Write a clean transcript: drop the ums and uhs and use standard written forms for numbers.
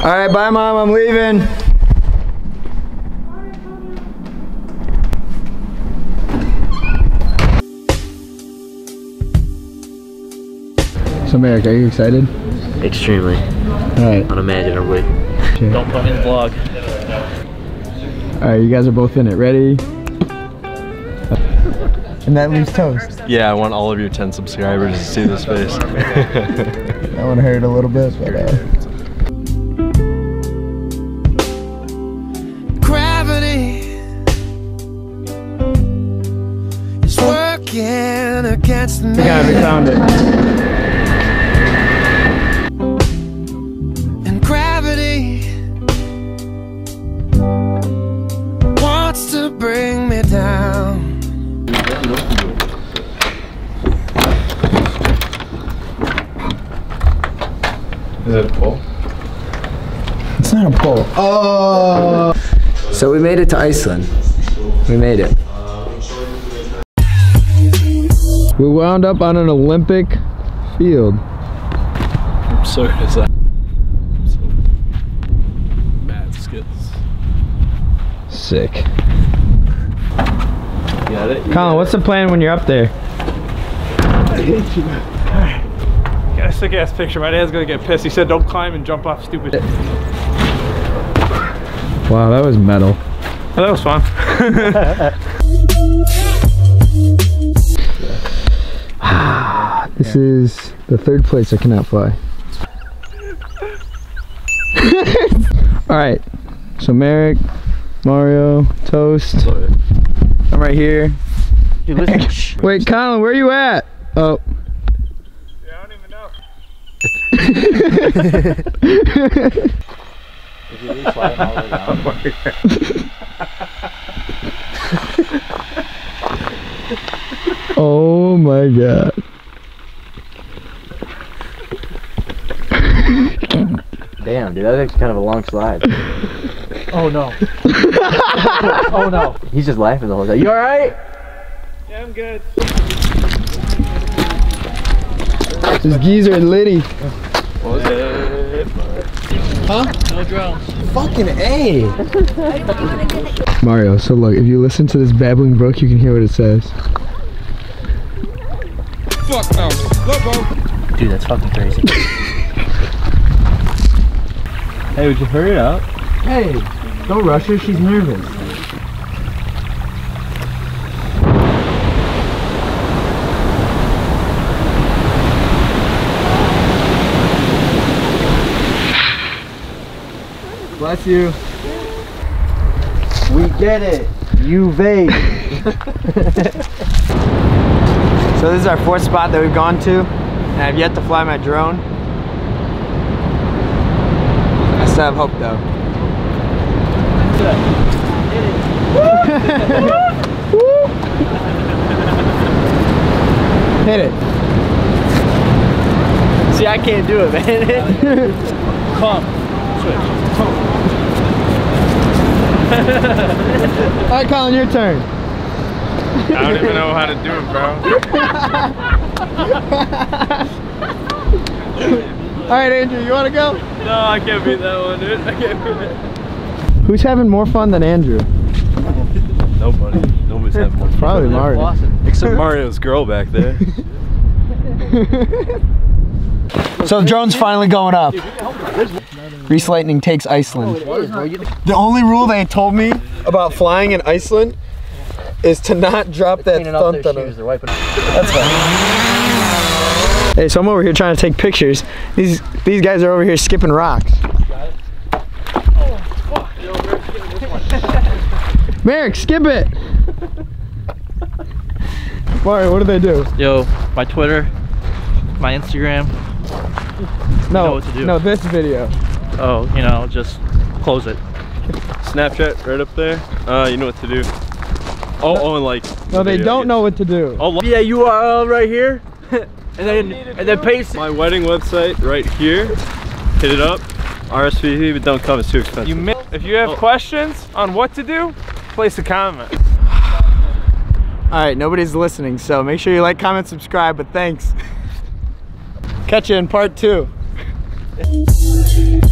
All right, bye, Mom. I'm leaving. So, Merrick, are you excited? Extremely. All right. Unimaginably. Don't put me in the vlog. All right, you guys are both in it. Ready? And that leaves Toast. Yeah, I want all of your 10 subscribers to see this face. That one hurt a little bit, but Gravity is working against me. we found it. And gravity wants to bring me down. Is it a pole? It's not a pole. Oh! So we made it to Iceland. We made it. We wound up on an Olympic field. I'm so good at that. So bad skills. Sick. Got it? Colin, what's the plan when you're up there? I hate you. Got a sick ass picture. My dad's gonna get pissed. He said don't climb and jump off stupid. Wow, that was metal. Oh, that was fun. This is the third place I cannot fly. Alright, so Merrick, Mario, Toast. I'm right here. Dude, listen. Wait, Colin, where are you at? Oh. Yeah, I don't even know. Did you really slide all the way down? Oh my god. Damn, dude, that's actually kind of a long slide. Oh no. Oh no. He's just laughing the whole time. You alright? Yeah, I'm good. This geezer and Liddy. What was it? Huh? No drones. Fucking A! Mario, so look, if you listen to this babbling brook, you can hear what it says. Fuck no. Lobo. Dude, that's fucking crazy. Hey, would you hurry up? Hey, don't rush her, she's nervous. Bless you. We did it. UV. So this is our fourth spot that we've gone to, and I've yet to fly my drone. I still have hope though. Hit it. See, I can't do it, man. Come. Switch. Alright, Colin, your turn. I don't even know how to do it, bro. Alright, Andrew, you want to go? No, I can't beat that one, dude. I can't beat it. Who's having more fun than Andrew? Nobody. Nobody's having more fun. Probably Mario. Except Mario's girl back there. So the drone's finally going up. Reese Lightning takes Iceland. The only rule they told me about flying in Iceland is to not drop that thump on it. That's fine. Hey, so I'm over here trying to take pictures. These guys are over here skipping rocks. Merrick, skip it! Mario, what do they do? Yo, my Twitter, my Instagram. No, know what to do. no, this video. Oh, you know, just close it. Snapchat right up there. You know what to do. Oh, and like. No, they don't know what to do. Oh, Yeah, URL right here, and then paste it. my wedding website right here. Hit it up. RSVP, but don't come. It's too expensive. If you have questions on what to do, place a comment. Alright, nobody's listening, so make sure you like, comment, subscribe, but thanks. Catch you in part 2.